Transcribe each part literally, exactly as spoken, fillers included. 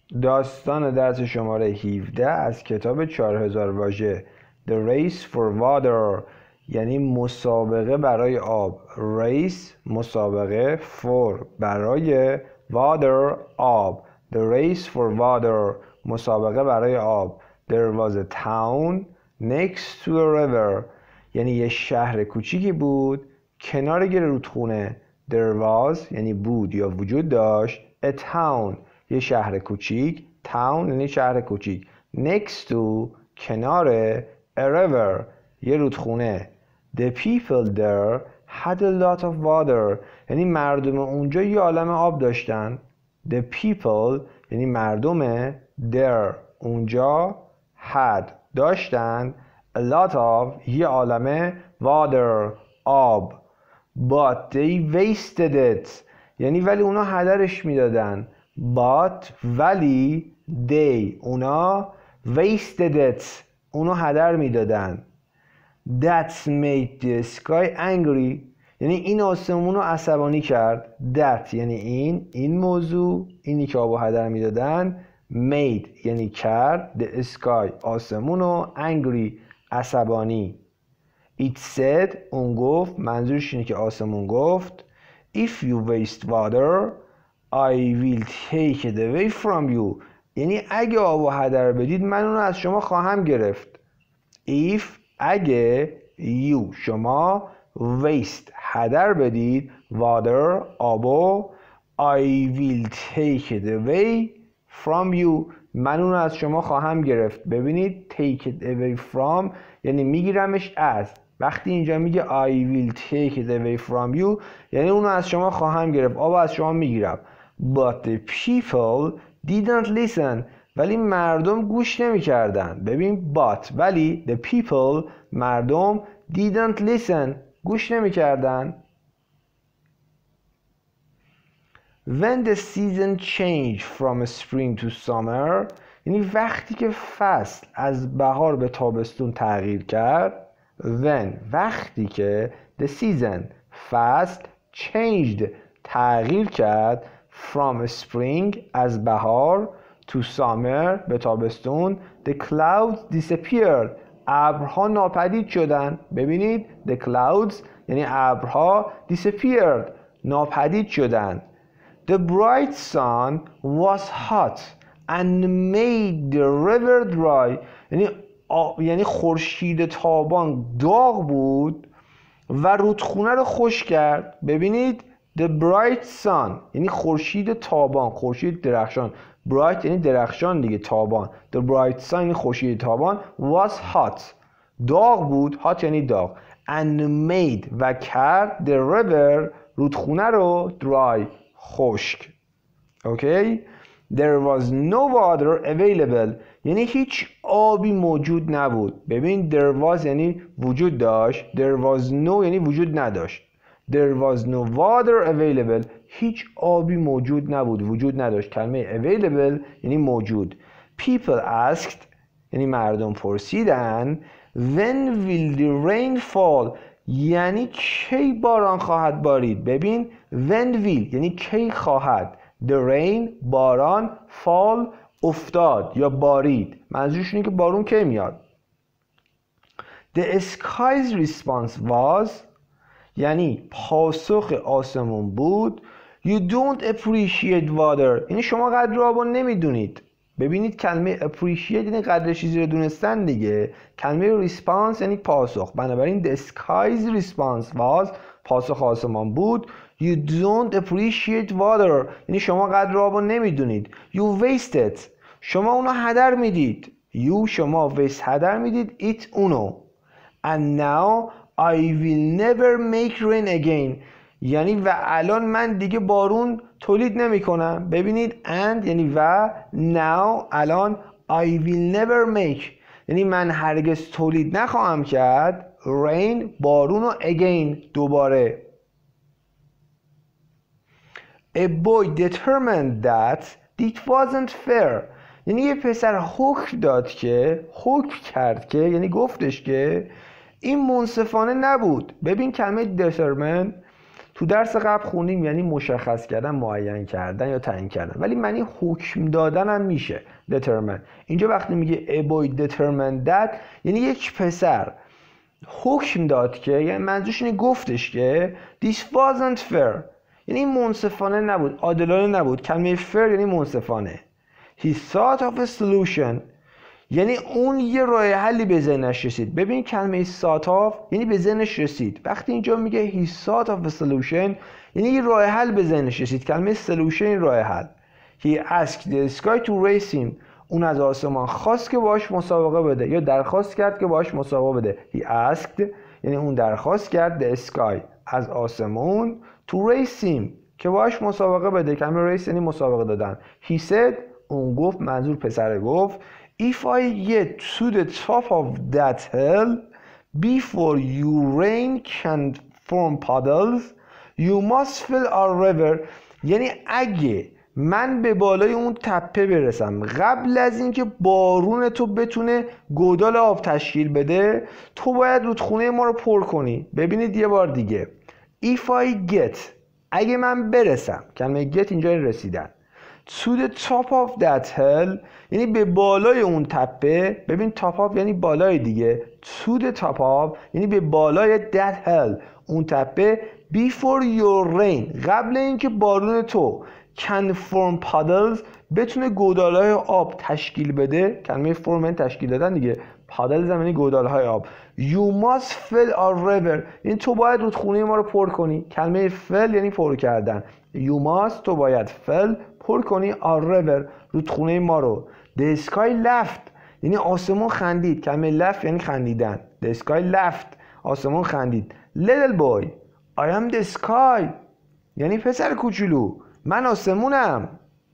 داستان درس شماره هفده از کتاب چهار هزار واژه The Race for Water، یعنی مسابقه برای آب. Race مسابقه، for برای، water آب. The Race for Water مسابقه برای آب. There was a town next to a river، یعنی یه شهر کوچیکی بود کنار یه رودخونه. There was یعنی بود یا وجود داشت. A town یه شهر کوچیک. town یعنی شهر کوچیک. next to کنار. a river یه رودخونه. The people there had a lot of water، یعنی مردم اونجا یه عالمه آب داشتن. The people یعنی مردم there اونجا had داشتن a lot of یه عالمه water آب. But they wasted it، یعنی ولی اونا هدرش میدادن. But ولی they اونا wasted it اونا هدر میدادن. That made the sky angry، یعنی این آسمون رو عصبانی کرد. That یعنی این این موضوع، اینی که آبو هدر میدادن. Made یعنی کرد the sky آسمون رو angry عصبانی. It said اون گفت، منظورش اینه که آسمون گفت If you waste water I will take it away from you، یعنی اگه آبو هدر بدید من اونو از شما خواهم گرفت. If اگه you شما waste هدر بدید water آبو I will take it away from you، من اونو از شما خواهم گرفت. ببینید take it away from یعنی میگیرمش از. وقتی اینجا میگه I will take it away from you یعنی اونو از شما خواهم گرفت، آب از شما میگیرم. But the people didn't listen، ولی مردم گوش نمی کردن. ببین but ولی the people مردم didn't listen گوش نمی کردن. When the season changed from spring to summer، یعنی وقتی که فصل از بهار به تابستون تغییر کرد. When وقتی که the season فصل changed تغییر کرد from spring از بهار to summer به تابستون. The clouds disappeared ابرها ناپدید شدن. ببینید the clouds یعنی ابرها disappeared ناپدید شدن. The bright sun was hot and made the river dry، یعنی یعنی خورشید تابان داغ بود و رودخونه رو خشک کرد. ببینید the bright sun یعنی خورشید تابان، خورشید درخشان. bright یعنی درخشان دیگه، تابان. the bright sun یعنی خورشید تابان was hot داغ بود. hot یعنی داغ. and made و کرد the river رودخونه رو dry خشک. اوکی. There was no water available، یعنی هیچ آبی موجود نبود. ببین there was یعنی وجود داشت. There was no یعنی وجود نداشت. There was no water available، هیچ آبی موجود نبود، وجود نداشت. کلمه available یعنی موجود. People asked یعنی مردم پرسیدن When will the rain fall، یعنی کی باران خواهد بارید. ببین when will یعنی کی خواهد. The rain باران، fall افتاد یا بارید، منظورش اینه که بارون کی میاد. The sky's response was یعنی پاسخ آسمون بود You don't appreciate water، یعنی شما قدر آب رو نمیدونید. ببینید کلمه appreciate یعنی قدر چیزی رو دونستن دیگه. کلمه response یعنی پاسخ. بنابراین the sky's response was پاسخ آسمان بود You don't appreciate water، یعنی شما قدر آب رو نمیدونید. You waste it، شما اونو هدر میدید. You شما waste هدر میدید it اونو. And now I will never make rain again، یعنی و الان من دیگه بارون تولید نمی کنم. ببینید and یعنی و now الان I will never make یعنی من هرگز تولید نخواهم کرد rain بارون و again دوباره. A boy determined that it wasn't fair، یعنی یه پسر حکم داد که حکم کرد که یعنی گفتش که این منصفانه نبود. ببین کلمه determine تو درس قبل خوندیم یعنی مشخص کردن، معین کردن یا تعیین کردن، ولی معنی حکم دادن هم میشه determine. اینجا وقتی میگه a boy determined that یعنی یک پسر حکم داد که، یعنی منظورش اینه گفتش که this wasn't fair یعنی منصفانه نبود، عادلانه نبود. کلمه fair یعنی منصفانه. he thought of a solution یعنی اون یه راه حلی به ذهنش رسید. ببین کلمه thought of یعنی به ذهنش رسید. وقتی اینجا میگه he thought of a solution یعنی یه راه حل به ذهنش رسید. کلمه solution این راه حل. he asked the sky to race him اون از آسمان خواست که باهاش مسابقه بده یا درخواست کرد که باهاش مسابقه بده. he asked یعنی اون درخواست کرد the sky از آسمون to race him که باهاش مسابقه بده. کلمه race یعنی مسابقه دادن. he said اون گفت، منظور پسر گفت if I get to the top of that hill before you rain can form puddles you must fill our river یعنی اگه من به بالای اون تپه برسم قبل از اینکه بارون تو بتونه گودال آب تشکیل بده تو باید رودخونه ما رو پر کنی. ببینید یه بار دیگه if I get اگه من برسم، کلمه get اینجا رسیدن، to the top of that hill یعنی به بالای اون تپه. ببین top of یعنی بالای دیگه. to the top of یعنی به بالای that hill اون تپه. before your rain قبل اینکه بارون تو can form puddles بتونه گودالهای آب تشکیل بده. کلمه form تشکیل دادن دیگه. puddles یعنی گودالهای آب. you must fill our river یعنی تو باید رودخونه ما رو پر کنی. کلمه fill یعنی پر کردن. you must تو باید fill پر کنی our river رودخونه ما رو. the sky laughed یعنی آسمون خندید. کلمه laugh یعنی خندیدن. the sky laughed آسمون خندید. little boy I am the sky یعنی پسر کوچولو من آسمونم.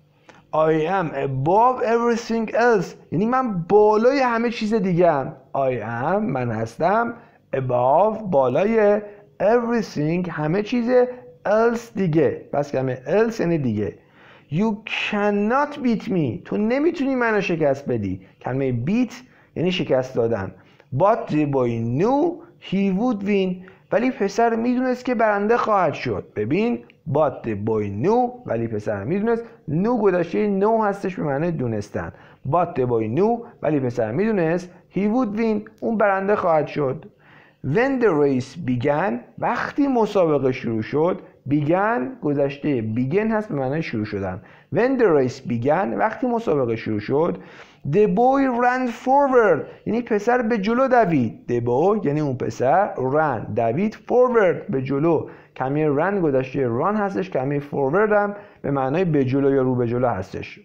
I am above everything else یعنی من بالای همه چیز دیگه ام. I am من هستم above بالای everything همه چیز else دیگه. پس کلمه else یعنی دیگه. You cannot beat me تو نمیتونی منو شکست بدی. کلمه beat یعنی شکست دادن. But the boy knew he would win ولی پسر میدونست که برنده خواهد شد. ببین But the boy knew ولی پسر میدونست. knew گذشته know هستش به معنی دونستن. But the boy knew ولی پسر میدونست he would win اون برنده خواهد شد. When the race began وقتی مسابقه شروع شد. began گذشته begin هست به معنی شروع شدن. When the race began وقتی مسابقه شروع شد. The boy ran forward یعنی پسر به جلو دوید. The boy یعنی اون پسر ran دوید forward به جلو. کلمه run گذشته run هستش. کلمه forward هم به معنای به جلو یا رو به جلو هستش.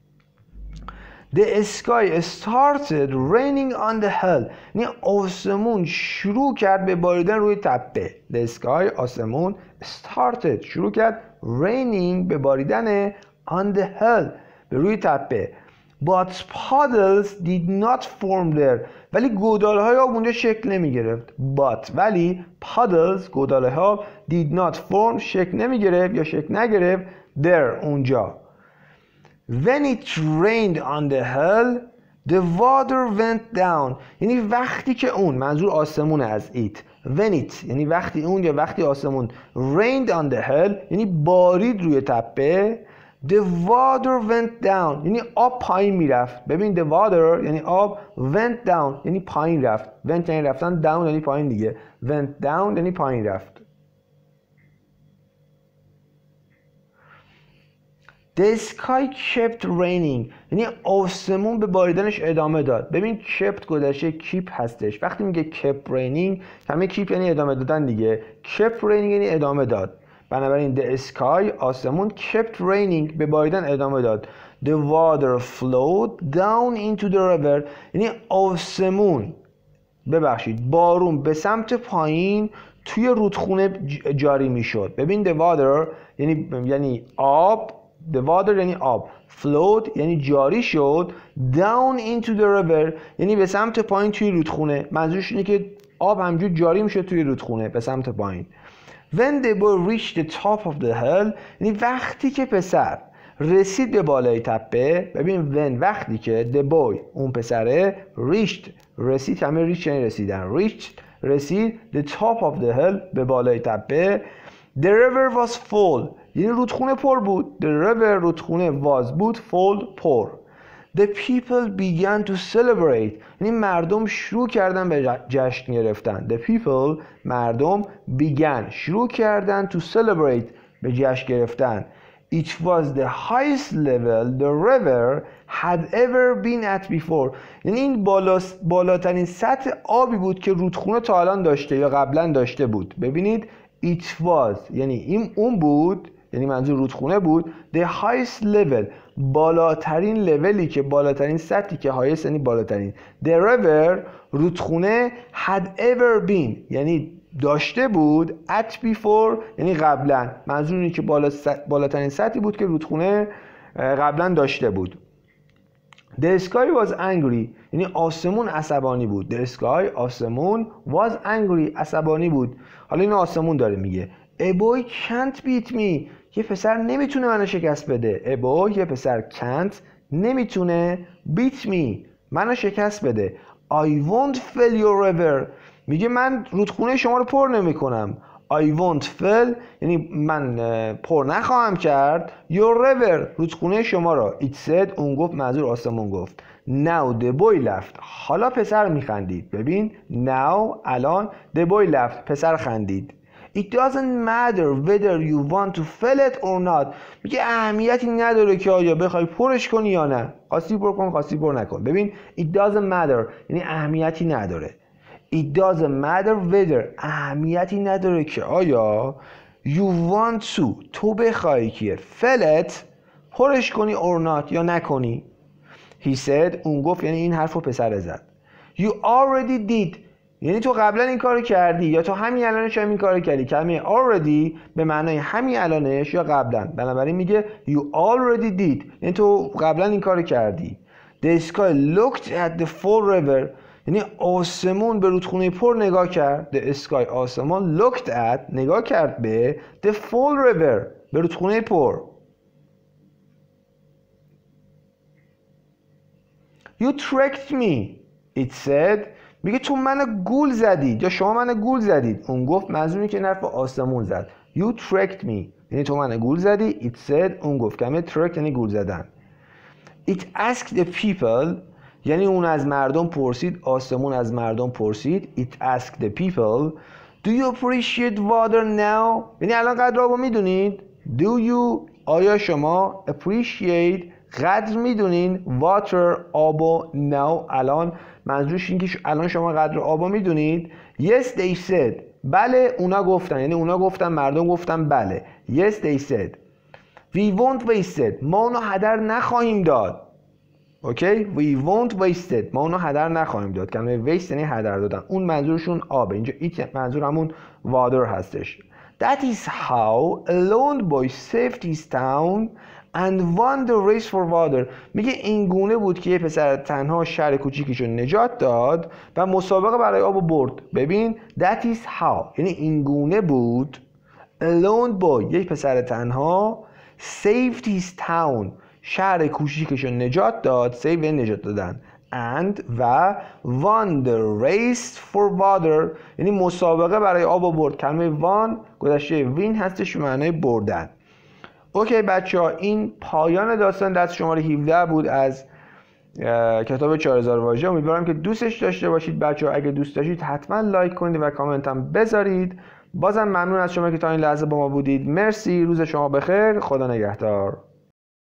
The sky started raining on the hill یعنی آسمون شروع کرد به باریدن روی تپه. The sky آسمون started شروع کرد raining به باریدن on the hill به روی تپه. But puddles did not form there ولی گودالهای آب اونجا شکل نمی گرفت. But ولی puddles گودالهای آب did not form شکل نمی گرفت یا شکل نگرفت there اونجا. When it rained on the hill the water went down یعنی وقتی که اون، منظور آسمون از it. When it یعنی وقتی اون یا وقتی آسمون rained on the hill یعنی بارید روی تپه. The water went down یعنی آب پایین میرفت. ببین the water یعنی آب. went down یعنی پایین رفت. went یعنی رفتن. down یعنی پایین دیگه. went down یعنی پایین رفت. The sky kept raining یعنی آسمون به باریدنش ادامه داد. ببین kept گذشته keep هستش. وقتی میگه kept raining کلمه keep یعنی ادامه دادن دیگه. kept raining یعنی ادامه داد. بنابراین the sky آسمون kept raining به باریدن ادامه داد. The water flowed down into the river یعنی آسمون ببخشید بارون به سمت پایین توی رودخونه جاری میشد. ببین the water یعنی یعنی آب. The water یعنی آب. flowed یعنی جاری شد. down into the river یعنی به سمت پایین توی رودخونه. منظورش اینه که آب همجور جاری میشه توی رودخونه به سمت پایین. When the boy reached the top of the hill یعنی وقتی که پسر رسید به بالای تپه. ببین when وقتی که the boy اون پسره reached رسید. همه reach یعنی رسیدن. reached رسید the top of the hill به بالای تپه. The river was full. یعنی رودخونه پر بود. The river رودخونه was بود full پر. The people began to celebrate. یعنی مردم شروع کردن به جشن گرفتن. The people مردم began شروع کردن to celebrate به جشن گرفتن. It was the highest level the river had ever been at before. یعنی این بالا بالاترین سطح آبی بود که رودخونه تا الان داشته یا قبلا داشته بود. ببینید it was یعنی این اون بود، یعنی منظور رودخونه بود. The highest level بالاترین لولی که بالاترین سطحی که highest یعنی بالاترین. The river رودخونه had ever been یعنی داشته بود. at before یعنی قبلا، منظور اینه که بالا س... بالاترین سطحی بود که رودخونه قبلا داشته بود. The sky was angry یعنی آسمون عصبانی بود. The sky آسمون was angry عصبانی بود. حالا این آسمون داره میگه A boy can't beat me. یه پسر نمیتونه منو شکست بده. A boy یه پسر can't نمیتونه beat me منو شکست بده. I won't fill your river میگه من رودخونه شما رو پر نمی کنم. I won't fill یعنی من پر نخواهم کرد your river رودخونه شما را. It said اون گفت، منظور آسمون گفت. Now the boy laughed حالا پسر میخندید. ببین now الان the boy laughed پسر خندید. It doesn't matter whether you want to fill it or not میگه اهمیتی نداره که آیا بخوای پرش کنی یا نه. خواستی پر کن، خواستی پر نکن. ببین it doesn't matter یعنی اهمیتی نداره. It doesn't matter whether اهمیتی نداره که آیا you want to تو بخوای که fill it پرش کنی or not یا نکنی. He said اون گفت یعنی این حرف رو پسر زد. You already did یعنی تو قبلا این کارو کردی یا تو همین الانش هم این کارو کردی. کلمه already به معنای همین الانش یا قبلا، بنابراین میگه you already did یعنی تو قبلا این کارو کردی. The sky looked at the full river یعنی آسمون به رودخونه پر نگاه کرد. The sky آسمان looked at نگاه کرد به the full river به رودخونه پر. You tricked me it said میگه تو منو گول زدید یا شما منو گول زدید. اون گفت، منظوری که نرف آسمون زد. You tricked me یعنی تو منو گول زدی. It said اون گفت، کلمه trick یعنی گول زدن. It asked the people یعنی اون از مردم پرسید، آسمون از مردم پرسید. It asked the people Do you appreciate water now یعنی الان قدر آبو میدونید. Do you آیا شما appreciate قدر میدونین water آبو now الان، منظورش این که الان شما قدر آبو میدونید. Yes they said بله اونا گفتن، یعنی اونا گفتن مردم گفتن بله. Yes they said We won't waste it ما اونو هدر نخواهیم داد. اوکی We won't waste it ما اونو هدر نخواهیم داد. کلمه waste یعنی هدر دادن، اون منظورشون آبه. اینجا it منظور همون water هستش. That is how a lone boy saved his town and won the race for water میگه این گونه بود که یه پسر تنها شهر کوچیکیشو نجات داد و مسابقه برای آب برد. ببین that is how یعنی این گونه بود. A lone boy یک پسر تنها saved his town شهر کوچیکشو نجات داد. save یعنی نجات دادن. and و won the race for water یعنی مسابقه برای آب برد. کلمه won گذشته win هستش به معنای بردن. اوکی بچه ها، این پایان داستان درس شماره هفده بود از کتاب چهار هزار واژه. امیدوارم که دوستش داشته باشید بچه ها. اگه دوست داشتید حتما لایک کنید و کامنت هم بذارید. بازم ممنون از شما که تا این لحظه با ما بودید. مرسی، روز شما بخیر، خدا نگهدار.